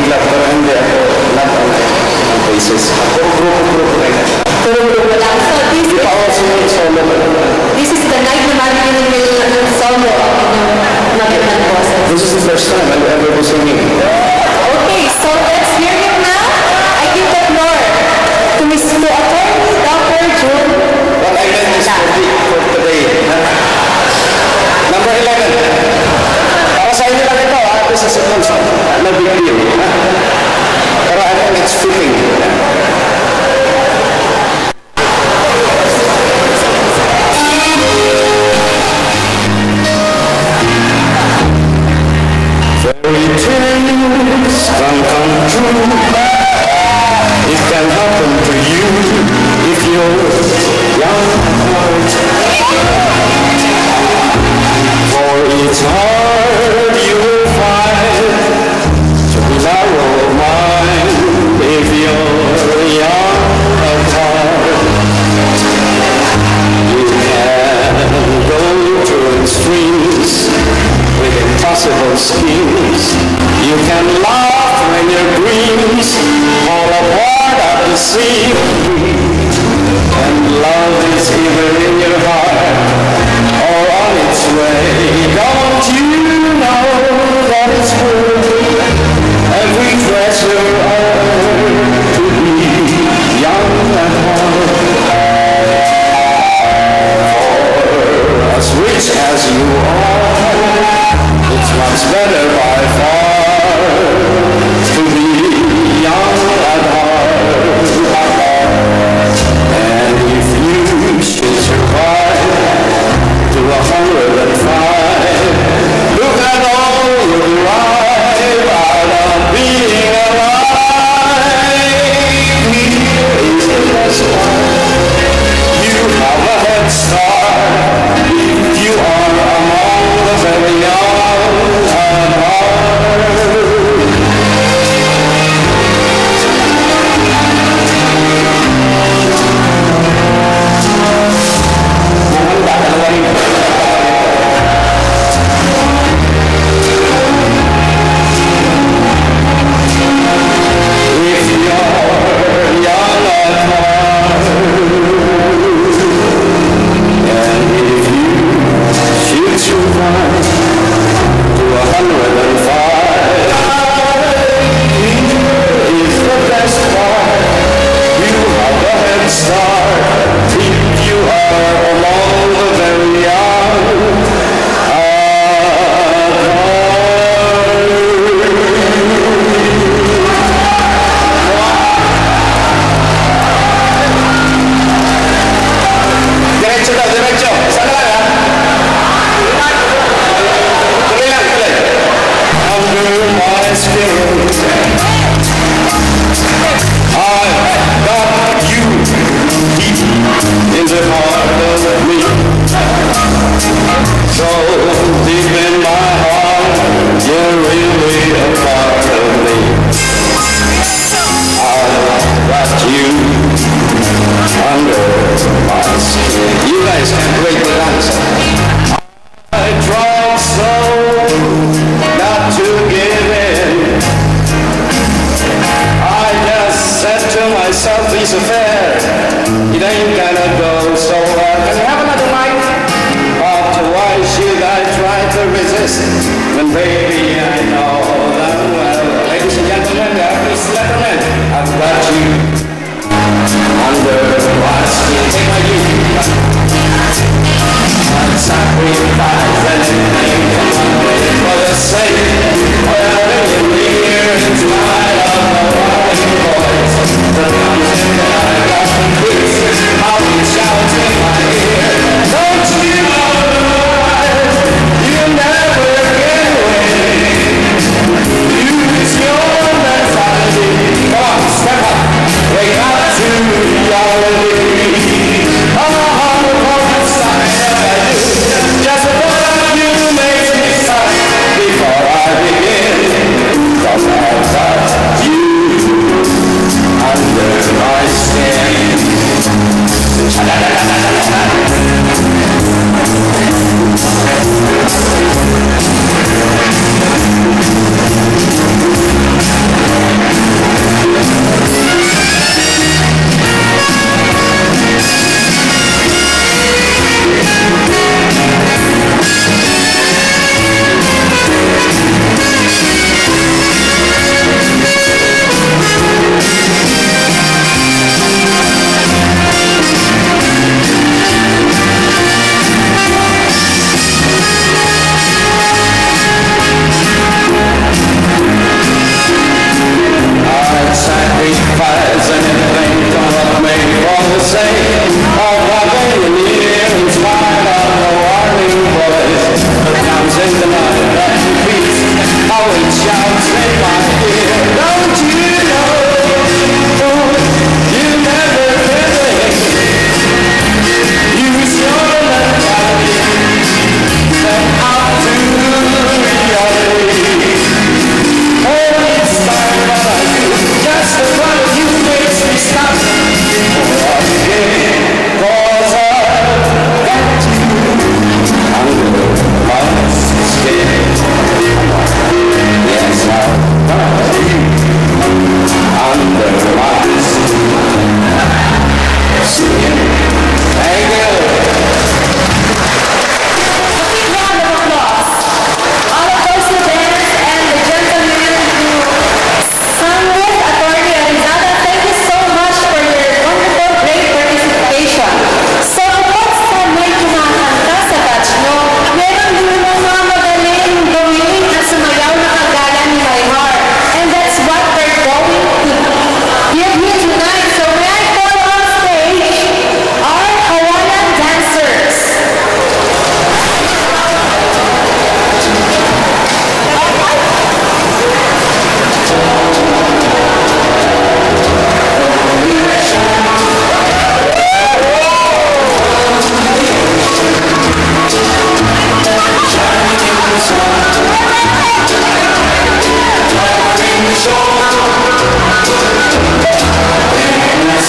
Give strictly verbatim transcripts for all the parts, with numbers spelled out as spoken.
bigla, pero hindi ako lahat ng basis. Puro grupo-grupo rin. Puro grupo lang. So this Hindi pa ako solo. This is the night na Marilyn will solo ng boses. This is the first time I've ever been singing. Okay, so let's hear him now. I give the floor to Mister Attorney Doctor June. What I meant is for, the, for today. Number eleven. Para sa inyo lang ito, ah, this is a concert. No big deal. Pero I think it's fitting. Fairy tales can come true. It can happen to you if you're young at heart. For it's hard you will find to be narrow of mind if you're young at heart. You can go through extremes with impossible schemes. You can laugh when your dreams fall apart at the seams. And love is either in your heart or on its way. Don't you know that it's true? Every treasure earned to be young at heart. For as rich as you are, it's much better by far to be young at heart. And if you should survive to a hundred and five, look at all you derive out of being alive. Here is the best part. You have a head start if you are among the very young at heart. If you're young at heart, and if you should survive to a hundred and five, here is the best part. You have a head start if you are among the very young at heart. Diretso daw, diretso. Sana lang, ha? Tuloy lang, tuloy. Under my skin, I've got you deep in the heart of me. So deep in my heart, you're really a part of me. I've got you under my skin. You guys can break the dance. I tried so not to give in. I just said to myself, this affair, it ain't gonna go so well. Can you have another mic? But why should I try to resist when baby I know that well? Ladies and gentlemen, please gentlemen, I've got you under my skin. Take my youth. I'd sacrifice anything for the sake of having you here in spite of the white voice that comes in when I got the boots. I'll reach out in my ear. Don't you know you never get away?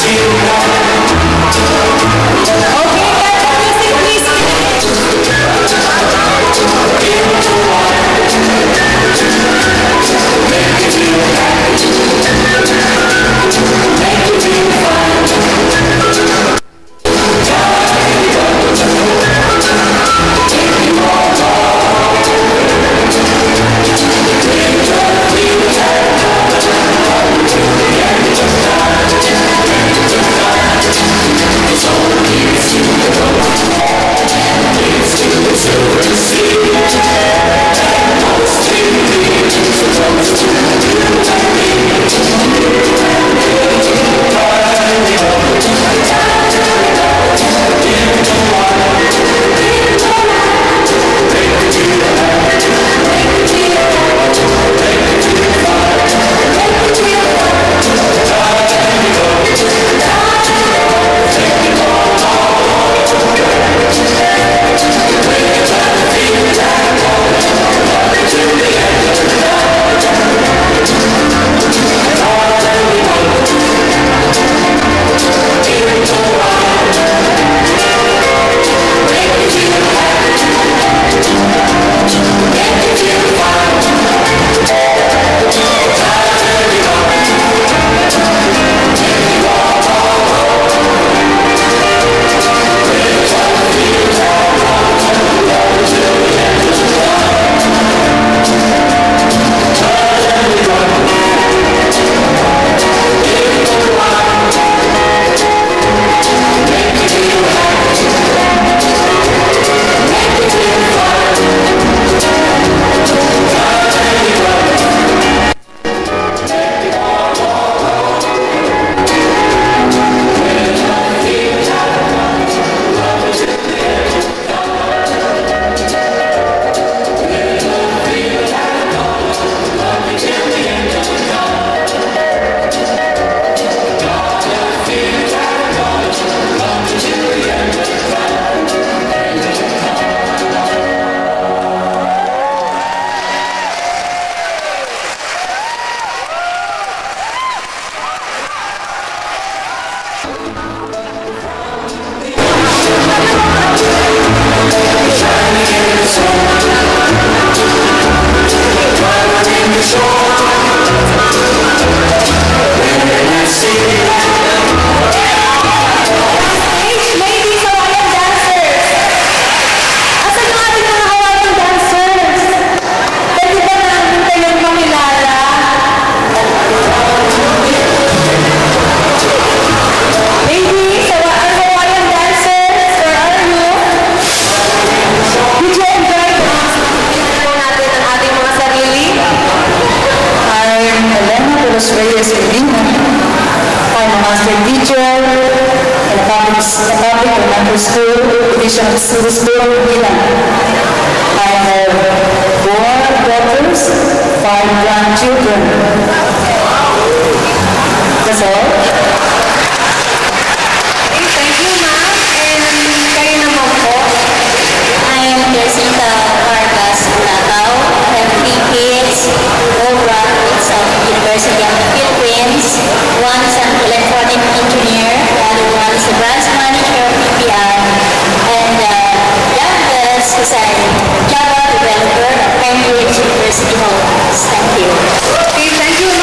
Elementary School, Division of City School, Milan. I have four daughters, five grandchildren. That's all. Okay, thank you, ma'am. And kayo naman po. I am Jacinta Vargas Bulacau. I have three kids, all graduates of University of the Philippines. One is an electronic engineer, the other one is a branch manager of P P I, and the youngest is a Java developer at Cambridge University Hall. Thank you. Okay, thank you,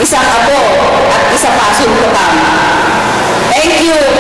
isang apo at isa pa sultukan. Thank you.